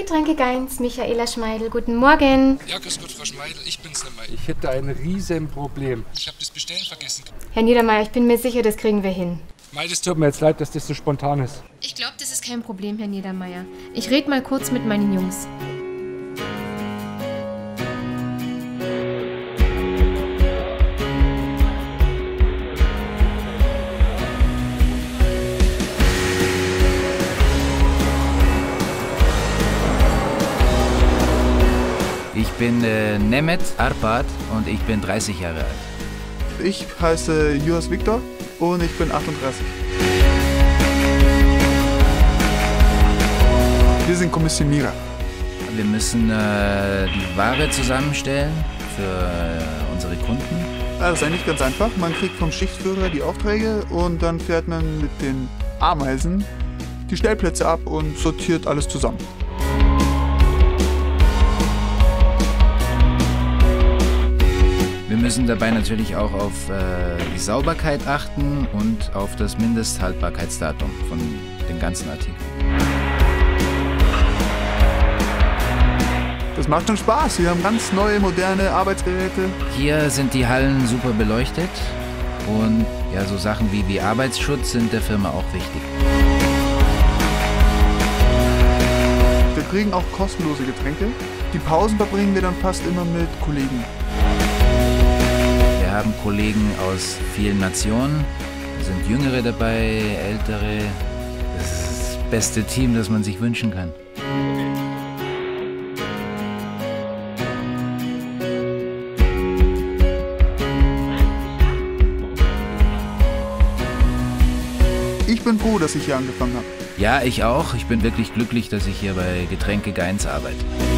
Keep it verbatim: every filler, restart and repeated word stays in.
Getränke Geins, Michaela Schmeidl, guten Morgen. Ja, grüß Gott, Frau Schmeidl, ich bin's nochmal. Ich hätte ein Riesenproblem. Ich habe das Bestellen vergessen. Herr Niedermeyer, ich bin mir sicher, das kriegen wir hin. Mei, das Tut mir jetzt leid, dass das so spontan ist. Ich glaube, das ist kein Problem, Herr Niedermeyer. Ich rede mal kurz mit meinen Jungs. Ich bin äh, Nemet Arpad und ich bin dreißig Jahre alt. Ich heiße Juhas Viktor und ich bin achtunddreißig. Wir sind Kommissionierer. Wir müssen äh, die Ware zusammenstellen für äh, unsere Kunden. Das ist eigentlich ganz einfach. Man kriegt vom Schichtführer die Aufträge und dann fährt man mit den Ameisen die Stellplätze ab und sortiert alles zusammen. Wir müssen dabei natürlich auch auf äh, die Sauberkeit achten und auf das Mindesthaltbarkeitsdatum von den ganzen Artikeln. Das macht schon Spaß. Wir haben ganz neue, moderne Arbeitsgeräte. Hier sind die Hallen super beleuchtet und ja, so Sachen wie, wie Arbeitsschutz sind der Firma auch wichtig. Wir kriegen auch kostenlose Getränke. Die Pausen verbringen wir dann fast immer mit Kollegen. Wir haben Kollegen aus vielen Nationen, es sind Jüngere dabei, Ältere. Das ist das beste Team, das man sich wünschen kann. Ich bin froh, dass ich hier angefangen habe. Ja, ich auch. Ich bin wirklich glücklich, dass ich hier bei Getränke Geins arbeite.